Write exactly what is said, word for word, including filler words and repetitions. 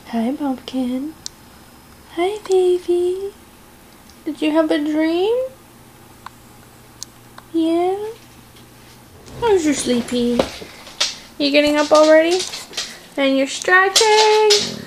Hi, Pumpkin. Hi, baby. Did you have a dream? Yeah? How's your sleepy? You getting up already? And you're stretching?